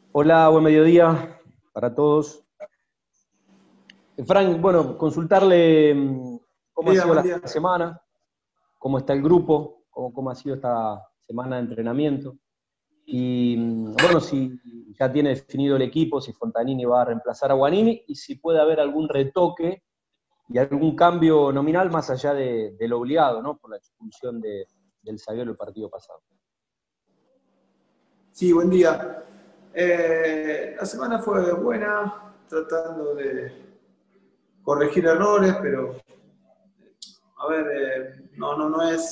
Hola, buen mediodía para todos. Frank, bueno, consultarle cómo ha Día, sido buen la día. semana, cómo está el grupo, cómo ha sido esta semana de entrenamiento. Y bueno, si ya tiene definido el equipo, si Fontanini va a reemplazar a Guanini y si puede haber algún retoque y algún cambio nominal más allá de lo obligado, ¿no? Por la expulsión del zaguero el partido pasado. Sí, buen día. La semana fue buena, tratando de corregir errores, pero a ver, no es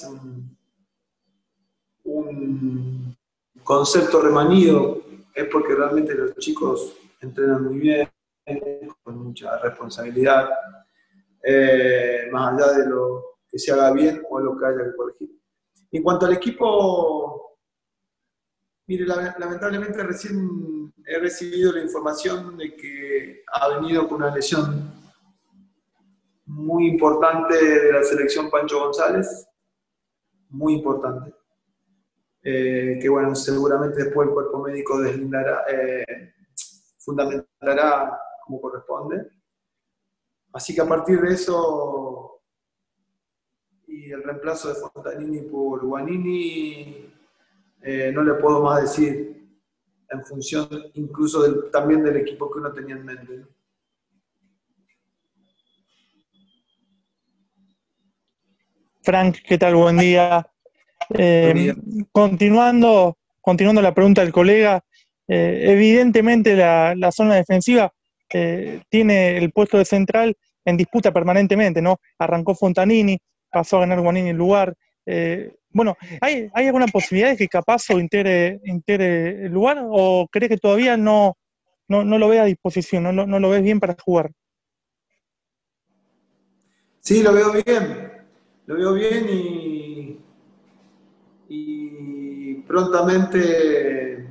un concepto remanido, es porque realmente los chicos entrenan muy bien, con mucha responsabilidad, más allá de lo que se haga bien o lo que haya que corregir. En cuanto al equipo, mire, lamentablemente recién he recibido la información de que ha venido con una lesión muy importante de la selección Pancho González, muy importante, que bueno, seguramente después el cuerpo médico deslindará, fundamentará como corresponde. Así que a partir de eso y el reemplazo de Fontanini por Guanini, no le puedo más decir en función incluso también del equipo que uno tenía en mente, ¿no? Frank, ¿qué tal? Buen día. Buen día. Continuando la pregunta del colega, evidentemente la zona defensiva tiene el puesto de central en disputa permanentemente, ¿no? Arrancó Fontanini, pasó a ganar Guanini el lugar. Bueno, ¿hay alguna posibilidad de que Capazo integre el lugar o crees que todavía no lo ve a disposición, no lo ves bien para jugar? Sí, lo veo bien y prontamente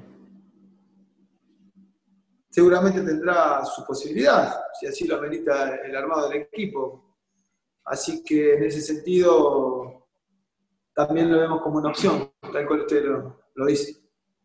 seguramente tendrá su posibilidad, si así lo amerita el armado del equipo. Así que en ese sentido también lo vemos como una opción, tal cual usted lo dice.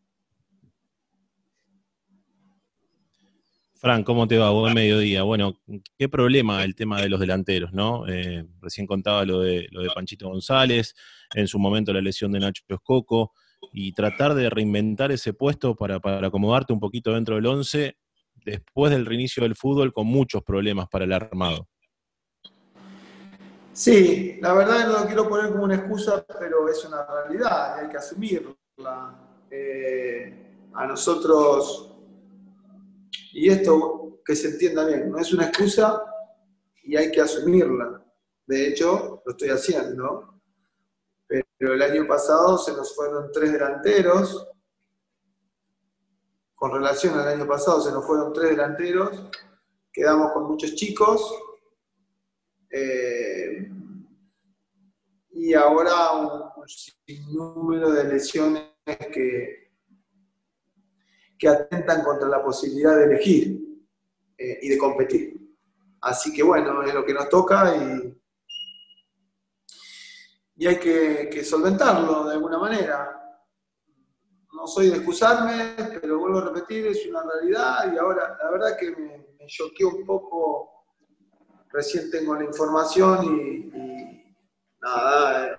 Fran, ¿cómo te va? Buen mediodía. Bueno, qué problema el tema de los delanteros, ¿no? Recién contaba lo de Panchito González, en su momento la lesión de Nacho Escoco, y tratar de reinventar ese puesto para acomodarte un poquito dentro del 11, después del reinicio del fútbol, con muchos problemas para el armado. Sí, la verdad no lo quiero poner como una excusa, pero es una realidad y hay que asumirla. A nosotros, y esto que se entienda bien, no es una excusa y hay que asumirla. De hecho, lo estoy haciendo. Pero el año pasado se nos fueron 3 delanteros. Con relación al año pasado se nos fueron 3 delanteros. Quedamos con muchos chicos. Y ahora un sinnúmero de lesiones que atentan contra la posibilidad de elegir y de competir. Así que bueno, es lo que nos toca y hay que solventarlo de alguna manera. No soy de excusarme, pero vuelvo a repetir, es una realidad y ahora la verdad que me choqueó un poco, recién tengo la información y nada,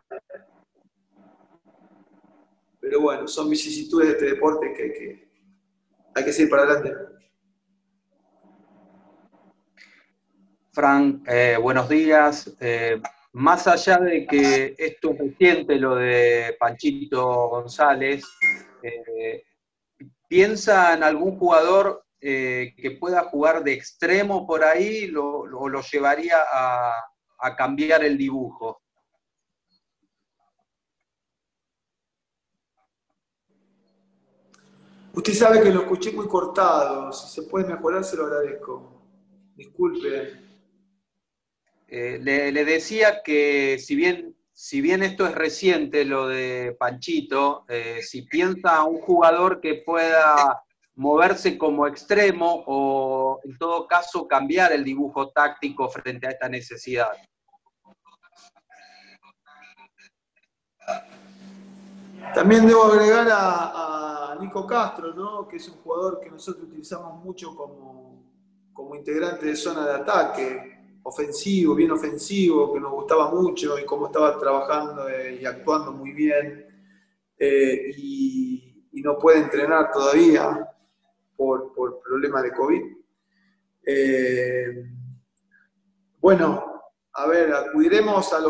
pero bueno, son vicisitudes de este deporte que hay que seguir para adelante. Frank, buenos días. Más allá de que esto es reciente, lo de Panchito González, eh, ¿piensa en algún jugador que pueda jugar de extremo por ahí o lo llevaría a cambiar el dibujo? Usted sabe que lo escuché muy cortado, si se puede mejorar se lo agradezco. Disculpe. Le decía que si bien esto es reciente, lo de Panchito, si piensa un jugador que pueda moverse como extremo o en todo caso cambiar el dibujo táctico frente a esta necesidad. También debo agregar a Nico Castro, ¿no? Que es un jugador que nosotros utilizamos mucho como integrante de zona de ataque, ofensivo, bien ofensivo, que nos gustaba mucho y cómo estaba trabajando y actuando muy bien. Y no puede entrenar todavía por problemas de COVID. Bueno, a ver, acudiremos a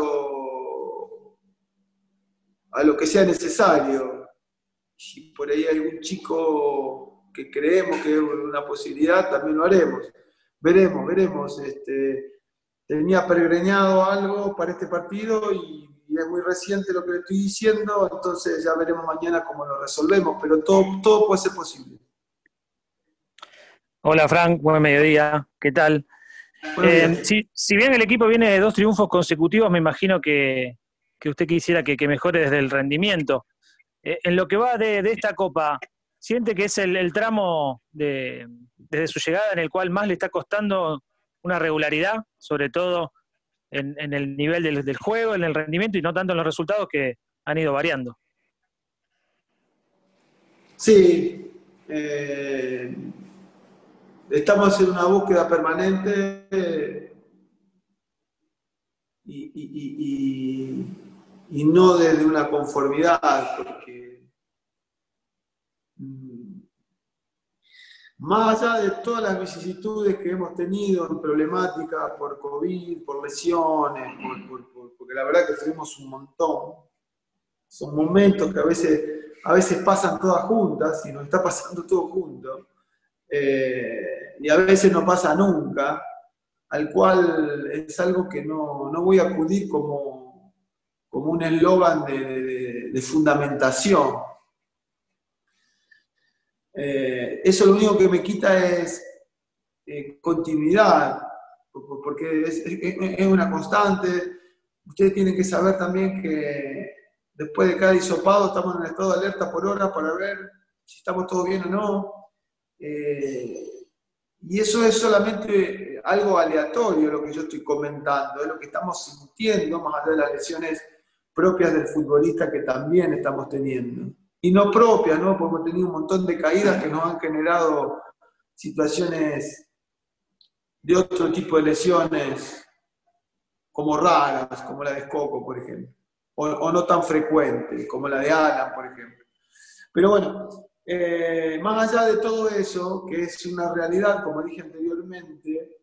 lo que sea necesario. Si por ahí hay un chico que creemos que es una posibilidad, también lo haremos. Veremos. Tenía pregrañado algo para este partido y es muy reciente lo que le estoy diciendo, entonces ya veremos mañana cómo lo resolvemos, pero todo puede ser posible. Hola Frank, buen mediodía, ¿qué tal? Si bien el equipo viene de 2 triunfos consecutivos, me imagino que usted quisiera que mejore desde el rendimiento. En lo que va de esta Copa, ¿siente que es el tramo desde su llegada en el cual más le está costando una regularidad, sobre todo en el nivel del juego, en el rendimiento y no tanto en los resultados que han ido variando? Sí, estamos en una búsqueda permanente y no desde una conformidad, porque más allá de todas las vicisitudes que hemos tenido en problemáticas por COVID, por lesiones, porque la verdad que tuvimos un montón, son momentos que a veces pasan todas juntas y nos está pasando todo junto, y a veces no pasa nunca, al cual es algo que no voy a acudir como un eslogan de fundamentación. Eso lo único que me quita es continuidad, porque es una constante. Ustedes tienen que saber también que después de cada hisopado estamos en estado de alerta por hora para ver si estamos todos bien o no. Y eso es solamente algo aleatorio lo que yo estoy comentando, es lo que estamos sintiendo, más allá de las lesiones propias del futbolista que también estamos teniendo. Y no propias, ¿no? Porque hemos tenido un montón de caídas que nos han generado situaciones de otro tipo de lesiones, como raras, como la de Scocco, por ejemplo, o no tan frecuentes, como la de Alan, por ejemplo. Pero bueno, más allá de todo eso, que es una realidad, como dije anteriormente,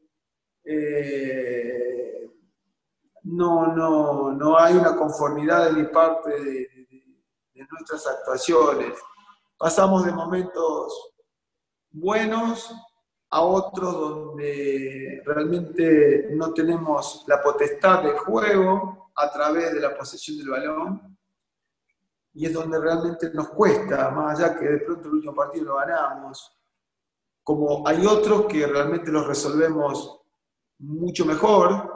no hay una conformidad de mi parte de nuestras actuaciones. Pasamos de momentos buenos a otros donde realmente no tenemos la potestad del juego a través de la posesión del balón, y es donde realmente nos cuesta, más allá que de pronto el último partido lo ganamos, como hay otros que realmente los resolvemos mucho mejor,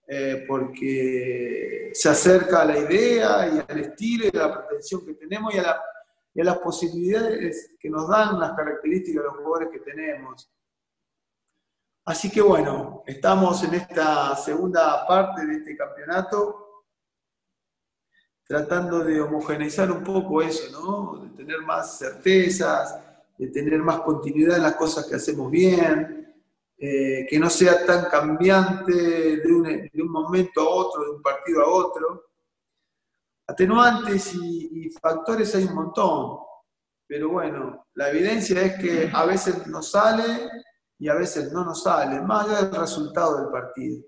porque se acerca a la idea y al estilo y a la pretensión que tenemos y a las posibilidades que nos dan las características de los jugadores que tenemos. Así que bueno, estamos en esta segunda parte de este campeonato, tratando de homogeneizar un poco eso, ¿no? De tener más certezas, de tener más continuidad en las cosas que hacemos bien, que no sea tan cambiante de un momento a otro, de un partido a otro. Atenuantes y factores hay un montón, pero bueno, la evidencia es que a veces nos sale y a veces no nos sale, más allá del resultado del partido.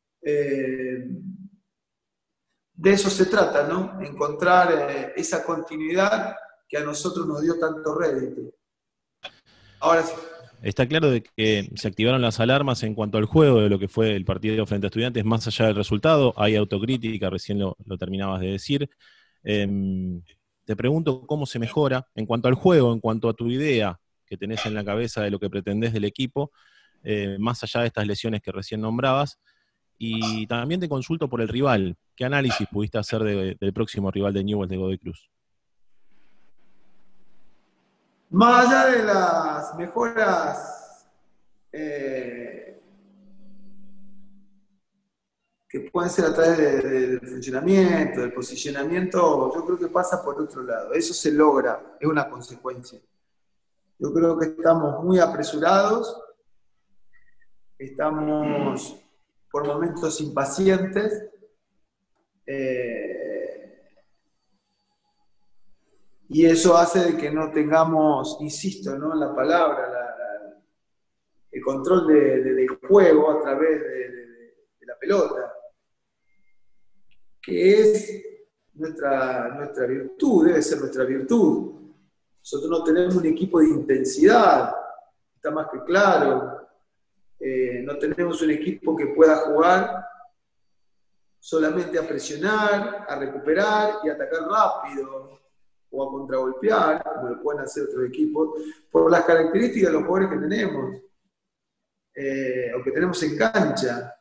De eso se trata, ¿no? Encontrar esa continuidad que a nosotros nos dio tanto rédito. Ahora sí. Está claro de que se activaron las alarmas en cuanto al juego de lo que fue el partido frente a Estudiantes, más allá del resultado. Hay autocrítica, recién lo terminabas de decir. Te pregunto cómo se mejora en cuanto al juego, en cuanto a tu idea que tenés en la cabeza de lo que pretendés del equipo, más allá de estas lesiones que recién nombrabas. Y también te consulto por el rival. ¿Qué análisis pudiste hacer del próximo rival de Newell's de Godoy Cruz? Más allá de las mejoras que pueden ser a través del funcionamiento, del posicionamiento, yo creo que pasa por otro lado. Eso se logra, es una consecuencia. Yo creo que estamos muy apresurados, estamos por momentos impacientes, y eso hace de que no tengamos, insisto, ¿no?, en la palabra, el control del juego a través de la pelota, que es nuestra virtud, debe ser nuestra virtud. Nosotros no tenemos un equipo de intensidad, está más que claro. No tenemos un equipo que pueda jugar solamente a presionar, a recuperar y atacar rápido, o a contragolpear, como lo pueden hacer otros equipos, por las características de los jugadores que tenemos, o que tenemos en cancha.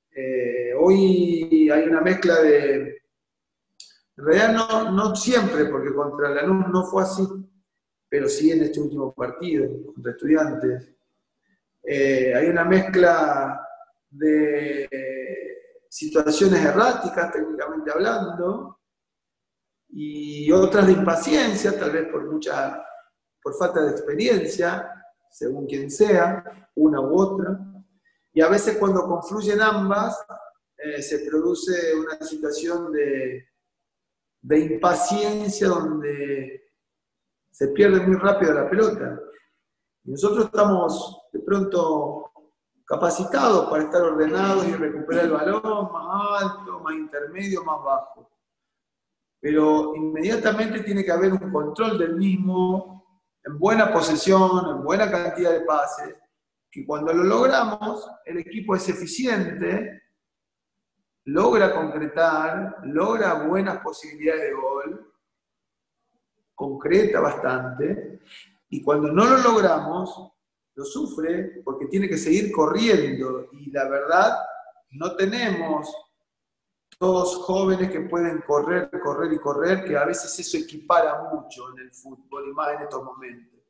Hoy hay una mezcla de... En realidad no siempre, porque contra Lanús no fue así, pero sí en este último partido, contra Estudiantes. Hay una mezcla de situaciones erráticas, técnicamente hablando, y otras de impaciencia, tal vez por falta de experiencia, según quien sea, una u otra. Y a veces cuando confluyen ambas, se produce una situación de impaciencia donde se pierde muy rápido la pelota. Y nosotros estamos de pronto capacitados para estar ordenados y recuperar el balón más alto, más intermedio, más bajo. Pero inmediatamente tiene que haber un control del mismo, en buena posesión, en buena cantidad de pases, que cuando lo logramos, el equipo es eficiente, logra concretar, logra buenas posibilidades de gol, concreta bastante, y cuando no lo logramos, lo sufre porque tiene que seguir corriendo, y la verdad, no tenemos todos jóvenes que pueden correr, que a veces eso equipara mucho en el fútbol, y más en estos momentos.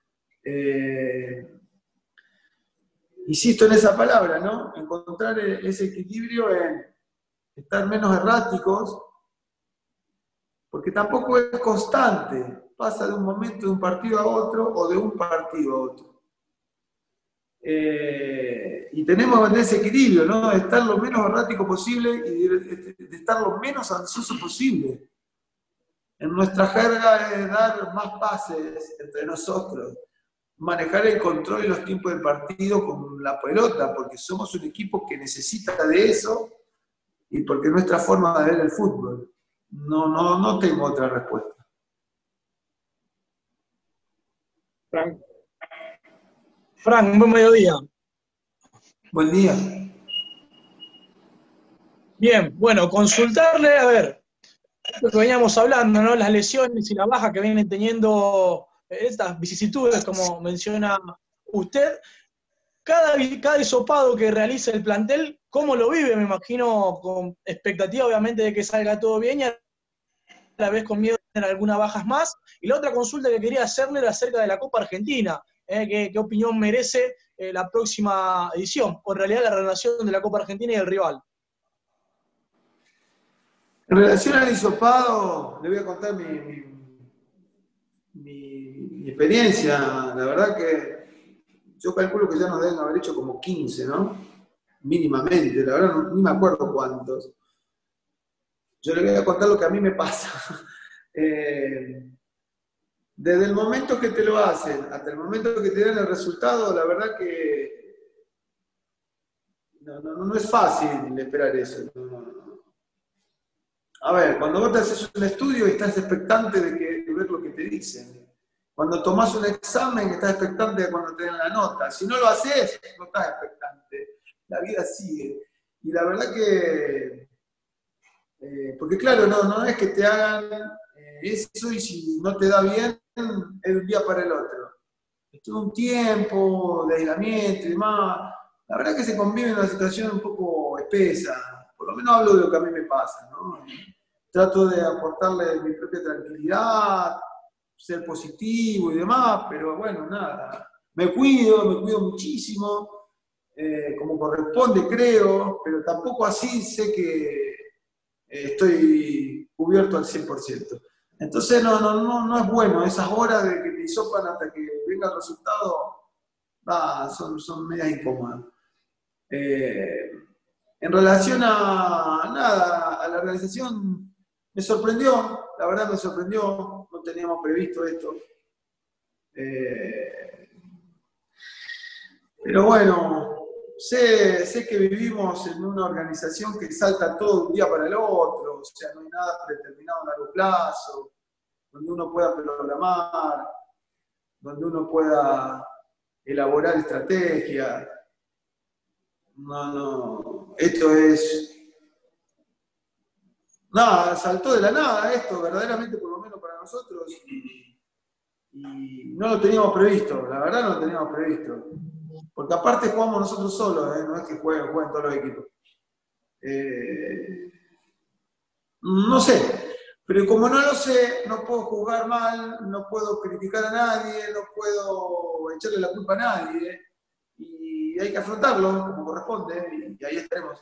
Insisto en esa palabra, ¿no? Encontrar ese equilibrio en estar menos erráticos, porque tampoco es constante, pasa de un momento de un partido a otro o de un partido a otro. Y tenemos ese equilibrio, ¿no? De estar lo menos errático posible y de estar lo menos ansioso posible. En nuestra jerga es dar más pases entre nosotros, manejar el control y los tiempos del partido con la pelota, porque somos un equipo que necesita de eso y porque es nuestra forma de ver el fútbol. No tengo otra respuesta. Frank, buen mediodía. Buen día. Bien, bueno, consultarle, a ver, lo que veníamos hablando, ¿no? Las lesiones y la baja que vienen teniendo estas vicisitudes, como menciona usted. Cada hisopado que realiza el plantel, ¿cómo lo vive? Me imagino con expectativa, obviamente, de que salga todo bien y a la vez con miedo de tener algunas bajas más. Y la otra consulta que quería hacerle era acerca de la Copa Argentina. ¿Qué opinión merece la próxima edición? O en realidad la relación de la Copa Argentina y el rival. En relación al hisopado, le voy a contar mi experiencia. La verdad que yo calculo que ya nos deben haber hecho como 15, ¿no? Mínimamente, la verdad ni me acuerdo cuántos. Yo le voy a contar lo que a mí me pasa. Desde el momento que te lo hacen hasta el momento que te dan el resultado, la verdad que no es fácil esperar eso. A ver, cuando vos te haces un estudio estás expectante de ver lo que te dicen. Cuando tomás un examen estás expectante de cuando te den la nota. Si no lo haces, no estás expectante. La vida sigue. Y la verdad que... porque claro, no es que te hagan eso y si no te da bien, es de un día para el otro. Es todo un tiempo de aislamiento y demás. La verdad que se convive en una situación un poco espesa. Por lo menos hablo de lo que a mí me pasa, ¿no? Trato de aportarle mi propia tranquilidad, ser positivo y demás, pero bueno, nada. Me cuido muchísimo. como corresponde, creo, pero tampoco así sé que estoy cubierto al 100%. Entonces no es bueno, esas horas de que te hisopan hasta que venga el resultado, son medias incómodas. En relación a la organización, me sorprendió, la verdad me sorprendió, no teníamos previsto esto. Pero bueno, sé que vivimos en una organización que salta todo de un día para el otro, o sea, no hay nada predeterminado a largo plazo, donde uno pueda programar, donde uno pueda elaborar estrategias. No, esto es... Nada, saltó de la nada esto, verdaderamente, por lo menos para nosotros, y no lo teníamos previsto, la verdad no lo teníamos previsto. Porque aparte jugamos nosotros solos, no es que jueguen todos los equipos. No sé, pero como no lo sé, no puedo jugar mal, no puedo criticar a nadie, no puedo echarle la culpa a nadie, y hay que afrontarlo como corresponde, y ahí estaremos.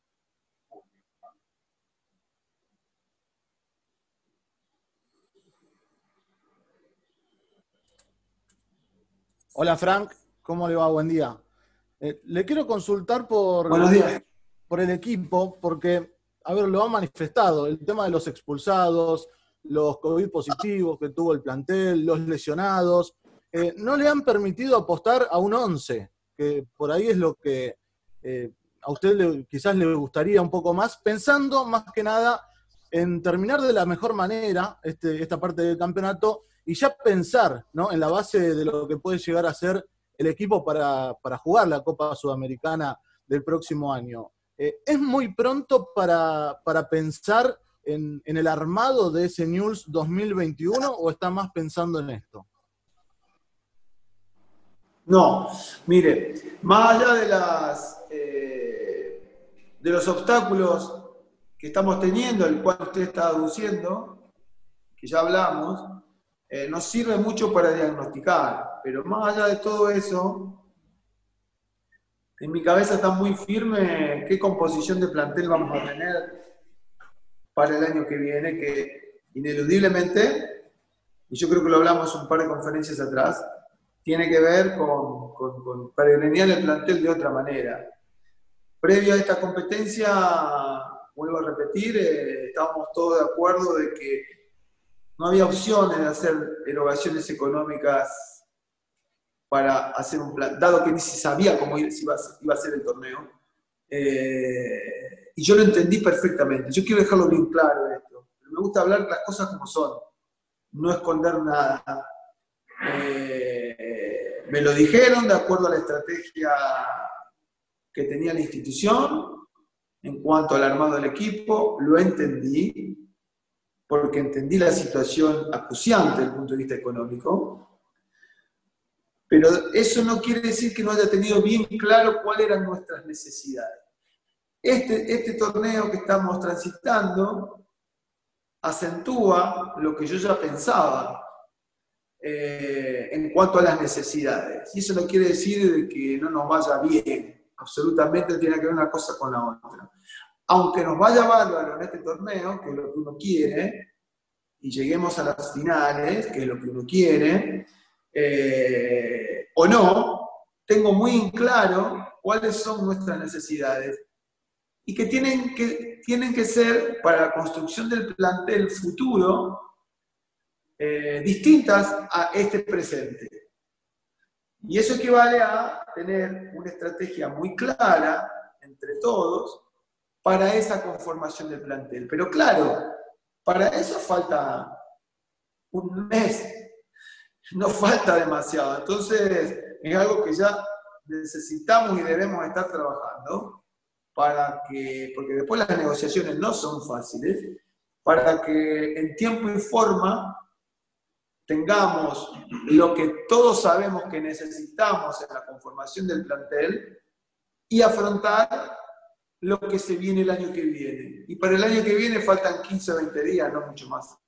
Hola Frank, ¿cómo le va? Buen día. Le quiero consultar Buenos días. por el equipo, porque, a ver, lo han manifestado, el tema de los expulsados, los COVID positivos que tuvo el plantel, los lesionados, no le han permitido apostar a un 11, que por ahí es lo que a usted quizás le gustaría un poco más, pensando más que nada en terminar de la mejor manera esta parte del campeonato y ya pensar, ¿no?, en la base de lo que puede llegar a ser el equipo para jugar la Copa Sudamericana del próximo año. ¿Es muy pronto para pensar en el armado de ese Newell's 2021 o está más pensando en esto? No, mire, más allá de los obstáculos que estamos teniendo, el cual usted está aduciendo, que ya hablamos, nos sirve mucho para diagnosticar, pero más allá de todo eso, en mi cabeza está muy firme qué composición de plantel vamos a tener para el año que viene, que ineludiblemente, y yo creo que lo hablamos un par de conferencias atrás, tiene que ver con peregrinar el plantel de otra manera. Previo a esta competencia, vuelvo a repetir, estábamos todos de acuerdo de que no había opciones de hacer erogaciones económicas para hacer un plan, dado que ni se sabía cómo iba a ser el torneo. Y yo lo entendí perfectamente. Yo quiero dejarlo bien claro esto. Me gusta hablar las cosas como son, no esconder nada. Me lo dijeron de acuerdo a la estrategia que tenía la institución en cuanto al armado del equipo, lo entendí, porque entendí la situación acuciante desde el punto de vista económico, pero eso no quiere decir que no haya tenido bien claro cuáles eran nuestras necesidades. Este torneo que estamos transitando acentúa lo que yo ya pensaba en cuanto a las necesidades. Y eso no quiere decir de que no nos vaya bien, absolutamente tiene que ver una cosa con la otra. Aunque nos vaya bárbaro en este torneo, que es lo que uno quiere, y lleguemos a las finales, que es lo que uno quiere, o no, tengo muy en claro cuáles son nuestras necesidades y que tienen que ser, para la construcción del plantel futuro, distintas a este presente. Y eso equivale a tener una estrategia muy clara entre todos para esa conformación del plantel. Pero claro, para eso falta un mes, no falta demasiado. Entonces, es algo que ya necesitamos y debemos estar trabajando porque después las negociaciones no son fáciles, para que en tiempo y forma tengamos lo que todos sabemos que necesitamos en la conformación del plantel y afrontar lo que se viene el año que viene. Y para el año que viene faltan 15 o 20 días, no mucho más.